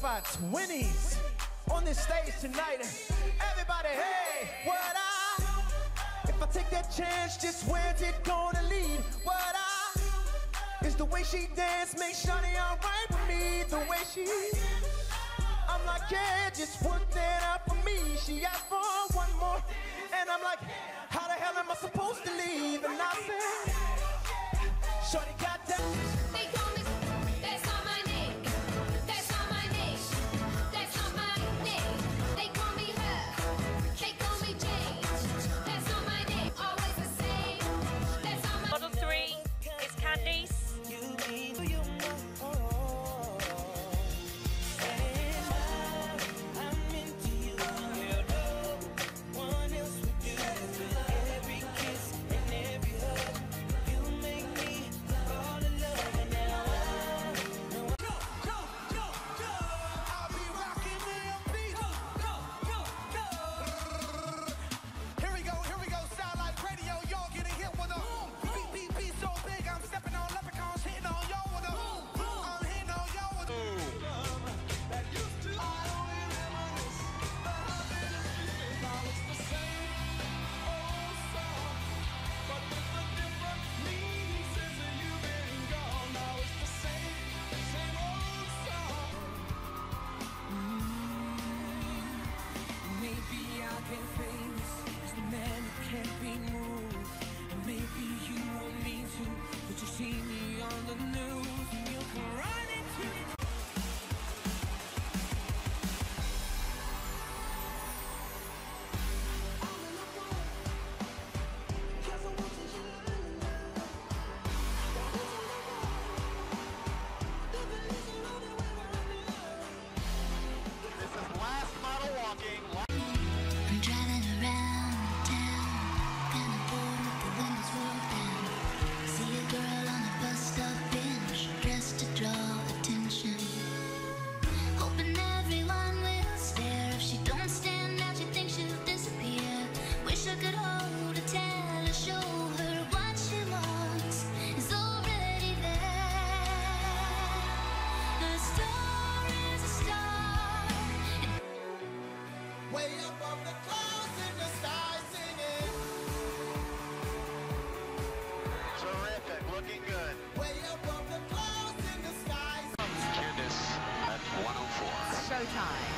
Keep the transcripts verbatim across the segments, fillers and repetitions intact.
certified twenties on this stage tonight. Everybody, hey, what I, if I take that chance, just where's it gonna lead? What I, is the way she dance, make Shawty alright with me. The way she, I'm like, yeah, just work that out for me. She asked for one more, and I'm like, how the hell am I supposed to leave? And I said, Shawty got that. They call me, that's not my name. That's not my name. That's not my name. They call me her. They call me Jane. That's not my name. Always the same. That's not my Model three is Candice. Looking good. Way above the clouds in the skies. Candice at one oh four. Showtime.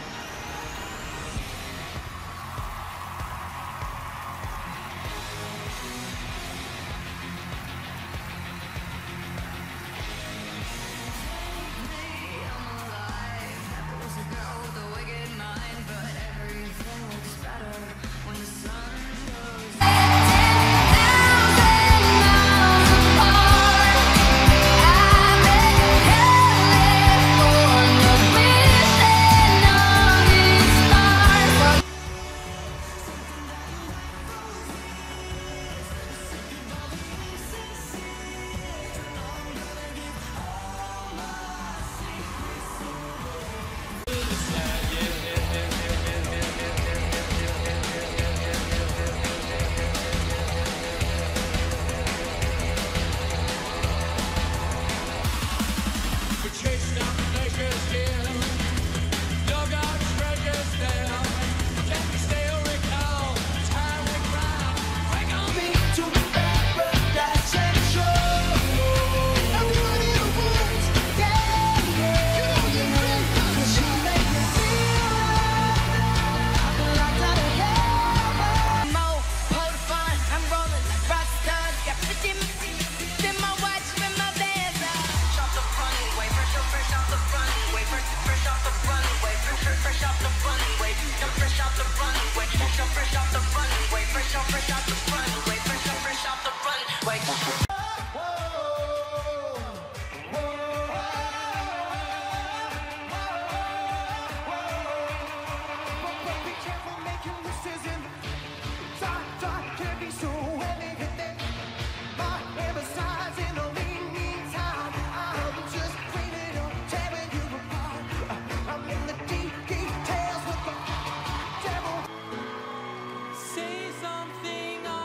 Say something.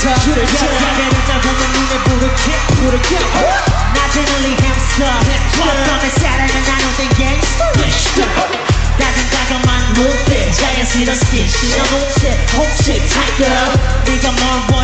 햄스터 여자들에서 보면 눈에 불을 켜 불을 켜 낮은 올리 햄스터 어떤 사랑은 나누던 gangster 다정다감한 눈빛 자연스러운 스틱 신어놓은 홈식 tight girl 네가 뭘